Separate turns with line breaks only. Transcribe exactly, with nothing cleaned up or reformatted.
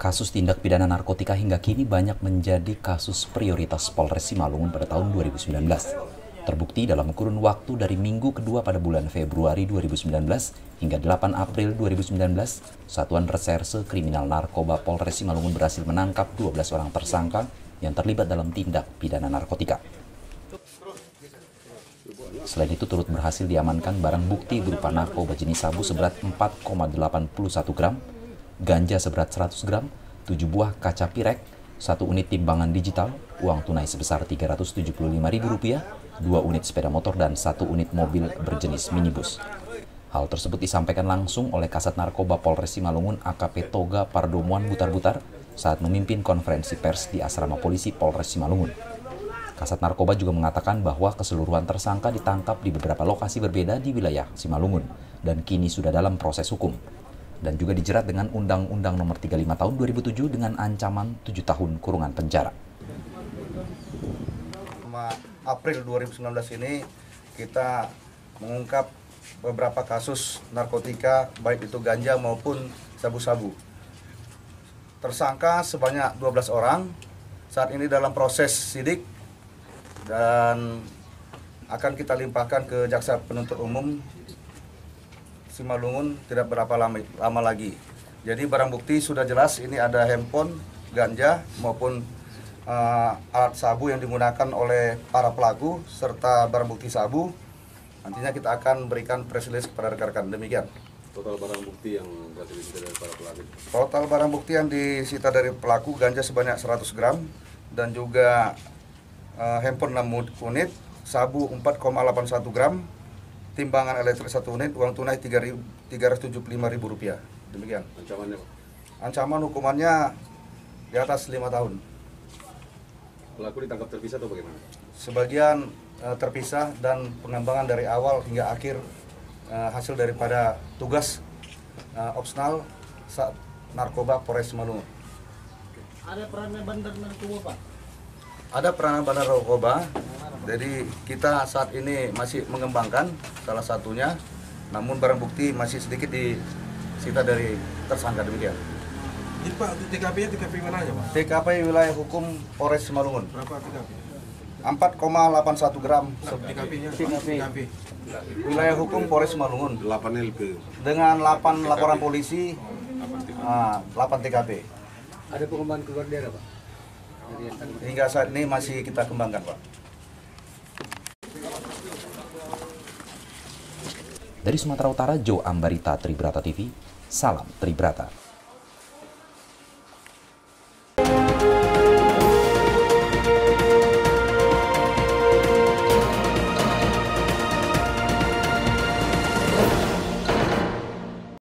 Kasus tindak pidana narkotika hingga kini banyak menjadi kasus prioritas Polres Simalungun pada tahun dua ribu sembilan belas. Terbukti dalam kurun waktu dari minggu kedua pada bulan Februari dua ribu sembilan belas hingga delapan April dua ribu sembilan belas, Satuan Reserse Kriminal Narkoba Polres Simalungun berhasil menangkap dua belas orang tersangka yang terlibat dalam tindak pidana narkotika. Selain itu turut berhasil diamankan barang bukti berupa narkoba jenis sabu seberat empat koma delapan satu gram, ganja seberat seratus gram, tujuh buah kaca pirek, satu unit timbangan digital, uang tunai sebesar tiga ratus tujuh puluh lima ribu rupiah, dua unit sepeda motor, dan satu unit mobil berjenis minibus. Hal tersebut disampaikan langsung oleh Kasat Narkoba Polres Simalungun A K P Toga Pardomuan Butar-Butar saat memimpin konferensi pers di Asrama Polisi Polres Simalungun. Kasat Narkoba juga mengatakan bahwa keseluruhan tersangka ditangkap di beberapa lokasi berbeda di wilayah Simalungun dan kini sudah dalam proses hukum, dan juga dijerat dengan Undang-Undang Nomor tiga puluh lima Tahun dua ribu tujuh dengan ancaman tujuh tahun kurungan penjara.
April dua ribu sembilan belas ini kita mengungkap beberapa kasus narkotika, baik itu ganja maupun sabu-sabu. Tersangka sebanyak dua belas orang, saat ini dalam proses sidik dan akan kita limpahkan ke Jaksa Penuntut Umum Simalungun tidak berapa lama, lama lagi. Jadi barang bukti sudah jelas, ini ada handphone, ganja maupun uh, alat sabu yang digunakan oleh para pelaku serta barang bukti sabu. Nantinya kita akan berikan press release kepada rekan-rekan. Demikian.
Total barang bukti yang berhasil disita dari para pelaku.
Total barang bukti yang disita dari pelaku ganja sebanyak seratus gram dan juga uh, handphone enam unit, sabu empat koma delapan satu gram, timbangan elektrik satu unit, uang tunai tiga ratus tujuh puluh lima ribu rupiah. Demikian.
Ancamannya, Pak?
Ancaman hukumannya di atas lima tahun.
Pelaku ditangkap terpisah atau bagaimana?
Sebagian uh, terpisah dan pengembangan dari awal hingga akhir uh, hasil daripada tugas uh, opsional saat narkoba Polres Simalungun.
Ada peranan bandar narkoba, Pak?
Ada peranan bandar narkoba. Jadi kita saat ini masih mengembangkan salah satunya, namun barang bukti masih sedikit disita dari tersangka. Demikian.
Jadi Pak, T K P-nya T K P mana aja, Pak?
T K P wilayah hukum Polres Simalungun.
Berapa T K P?
empat koma delapan satu gram.
T K P-nya?
T K P.
T K P.
Wilayah hukum Polres Simalungun.
delapan L P.
Dengan delapan laporan polisi, uh, delapan T K P.
Ada pengembangan keluar daerah, Pak?
Hingga saat ini masih kita kembangkan, Pak.
Dari Sumatera Utara, Joe Ambarita, Tribrata T V, salam Tribrata.